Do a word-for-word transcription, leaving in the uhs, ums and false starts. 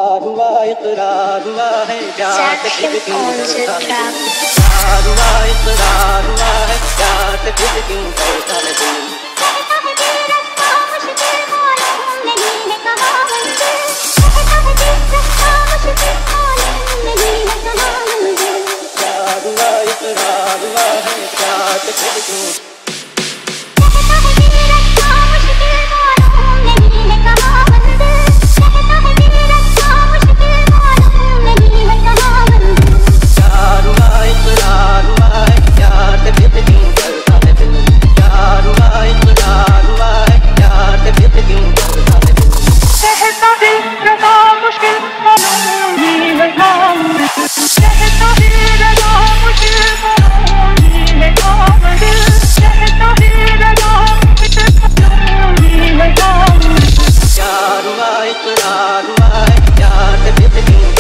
इकरार हुआ इकरार हुआ है प्यार से फिर क्यों डरता है इकरार हुआ इकरार हुआ है प्यार से फिर क्यों डरता है दिल कहता है दिल रास्ता मुश्किल मालूम नहीं है कहाँ मंजिल कहता है दिल रास्ता मुश्किल मालूम नहीं है कहाँ मंजिल इकरार हुआ इकरार हुआ है प्यार से फिर क्यों कहता है दिल रास्ता मुश्किल मालूम नहीं है कहाँ मंजिल कहता है दिल रास्ता मुश्किल मालूम नहीं है कहाँ मंजिल इकरार हुआ इकरार हुआ है प्यार से फिर क्यों डरता है दिल इकरार हुआ इकरार हुआ है प्यार से फिर क्यों डरता है दिल कहता दिल रास्ता मुश्किल मालूम नहीं है कहाँ मंजिल कहता दिल रास्ता मुश्किल मालूम नहीं है कहाँ मंजिल कहता दिल रास्ता मुश्किल मालूम नहीं है कहाँ मंजिल इकरार हुआ इकरार हुआ है प्यार से फिर क्यों